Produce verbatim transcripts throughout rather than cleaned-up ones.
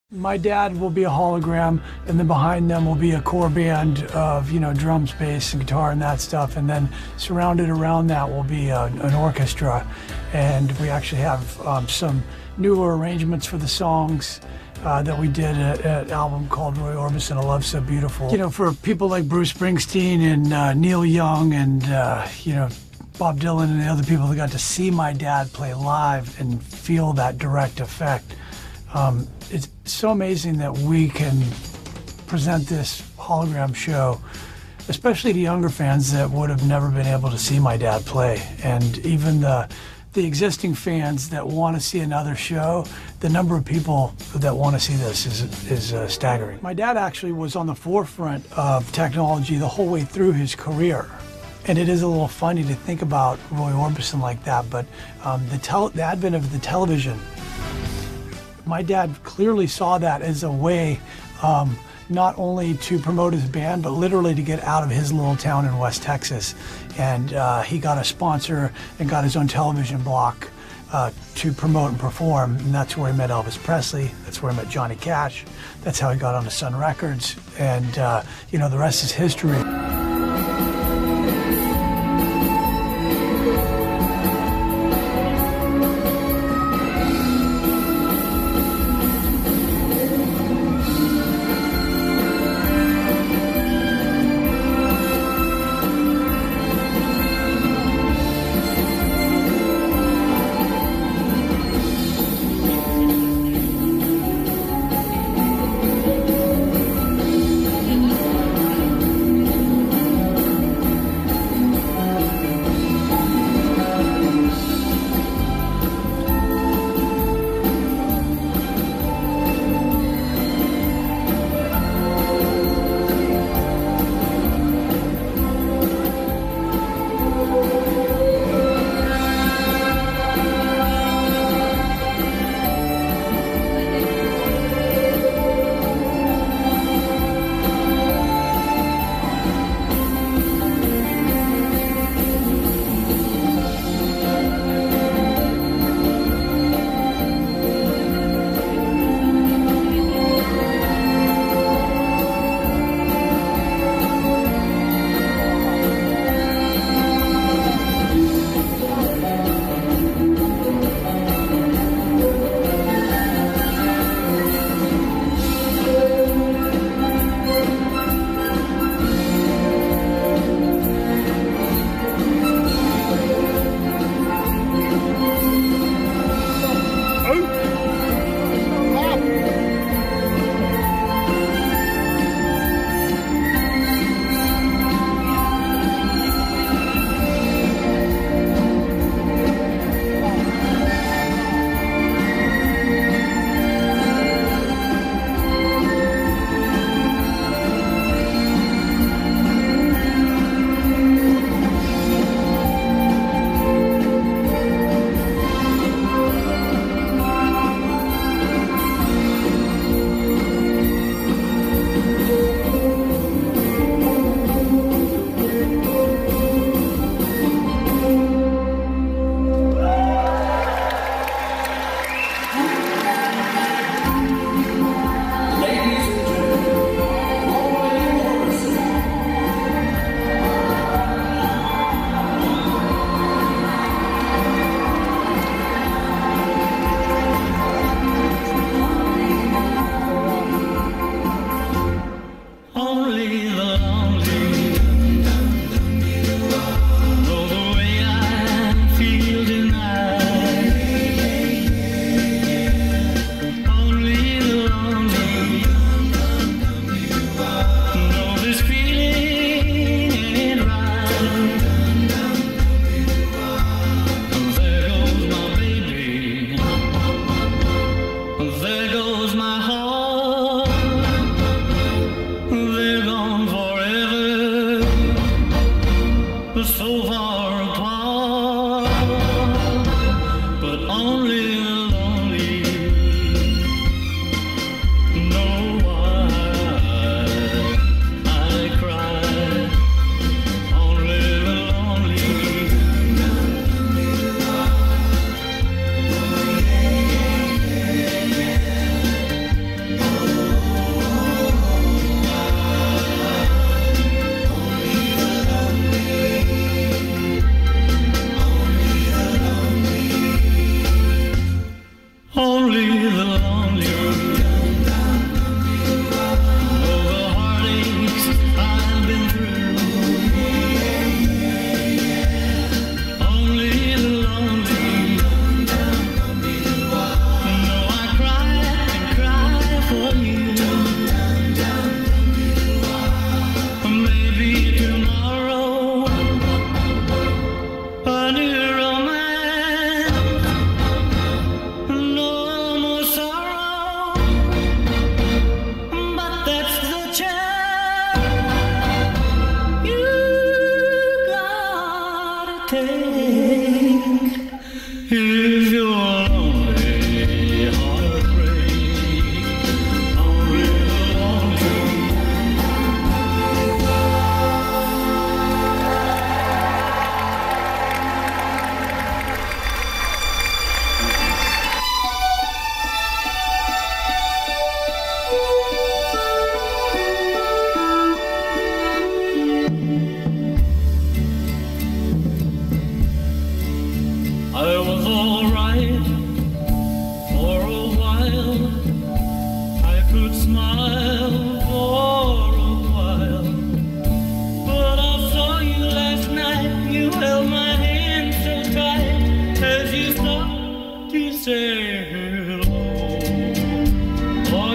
My dad will be a hologram, and then behind them will be a core band of, you know, drums, bass, and guitar and that stuff. And then surrounded around that will be a, an orchestra. And we actually have um, some newer arrangements for the songs uh, that we did at an album called Roy Orbison, A Love So Beautiful. You know, for people like Bruce Springsteen and uh, Neil Young and, uh, you know, Bob Dylan and the other people that got to see my dad play live and feel that direct effect. Um, it's so amazing that we can present this hologram show, especially to younger fans that would have never been able to see my dad play. And even the, the existing fans that want to see another show, the number of people that want to see this is, is uh, staggering. My dad actually was on the forefront of technology the whole way through his career. And it is a little funny to think about Roy Orbison like that, but um, the, tel the advent of the television, my dad clearly saw that as a way um, not only to promote his band, but literally to get out of his little town in West Texas. And uh, he got a sponsor and got his own television block uh, to promote and perform. And that's where he met Elvis Presley. That's where he met Johnny Cash. That's how he got onto Sun Records. And, uh, you know, the rest is history.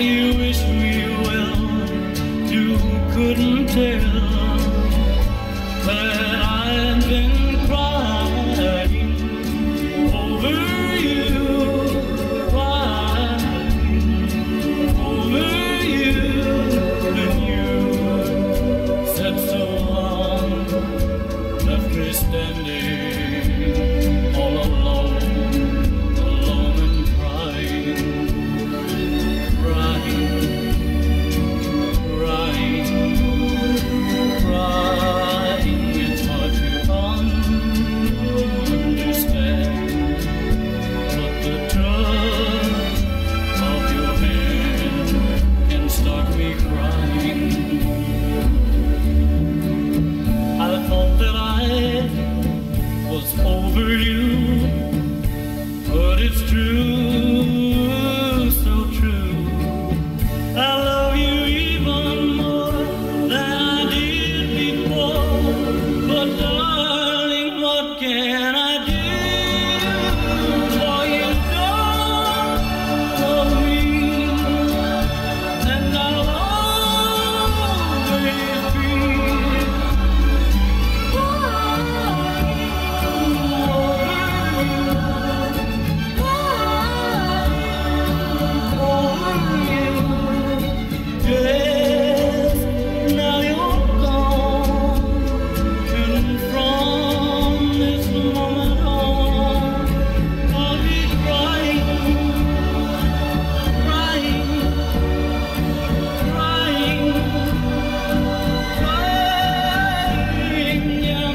While you wish me well, you couldn't tell that I've been crying over you, crying over you, and you said so long, left me standing all alone, alone and crying, crying, crying, crying. It's hard to understand, but the touch of your hand can start me crying. I thought that I was over you, but it's true, so true. I love you even more than I did before, but darling, what can I do? For you don't love me, and I'll always be yes, now you're gone, and from this moment on, I'll be crying, crying, crying, crying, yeah,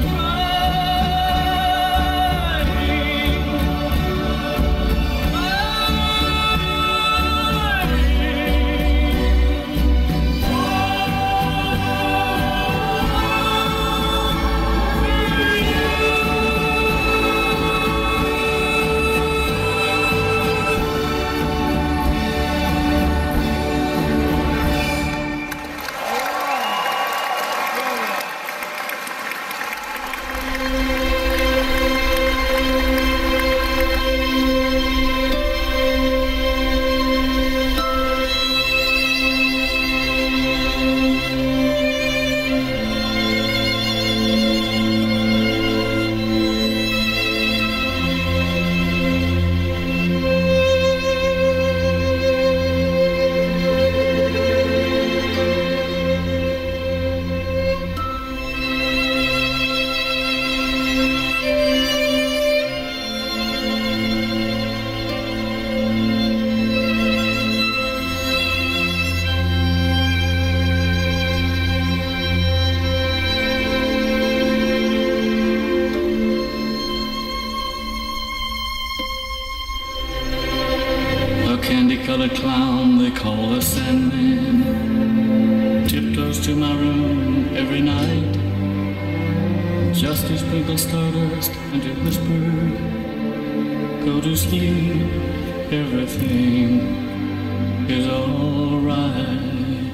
a candy-colored clown they call a Sandman tiptoes to my room every night just to sprinkle stardust and to whisper, go to sleep, everything is all right.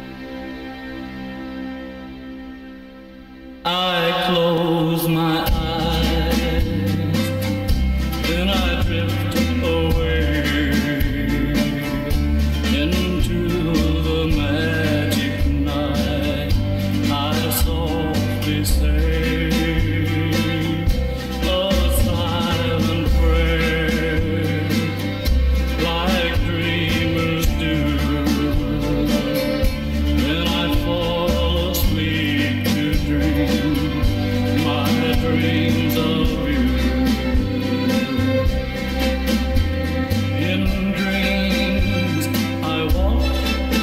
I close my eyes, then I drift away into the magic night. I softly say a silent prayer, like dreamers do. Then I fall asleep to dream my dreams of you. In dreams I walk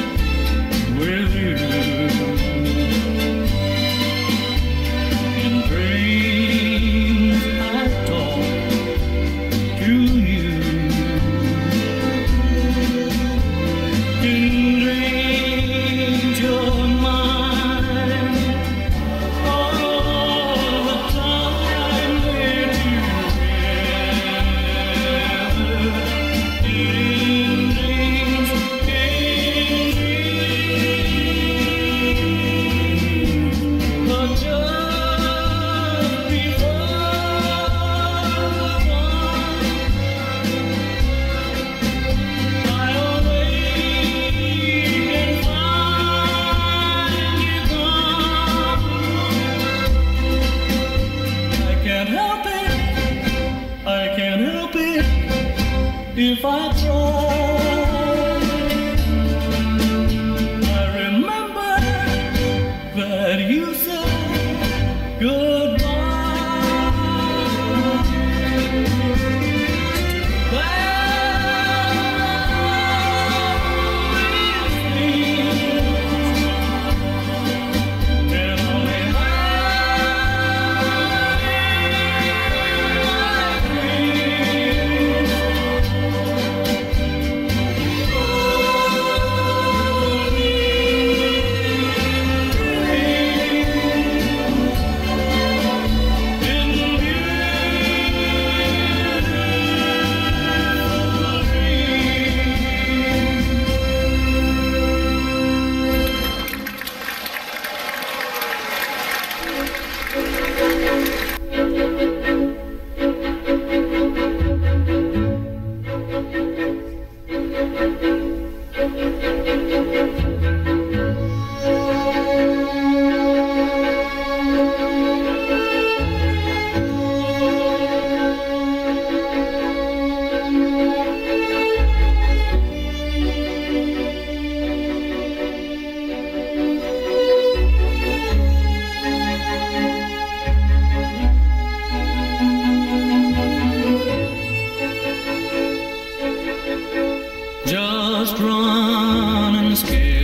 I'm scared.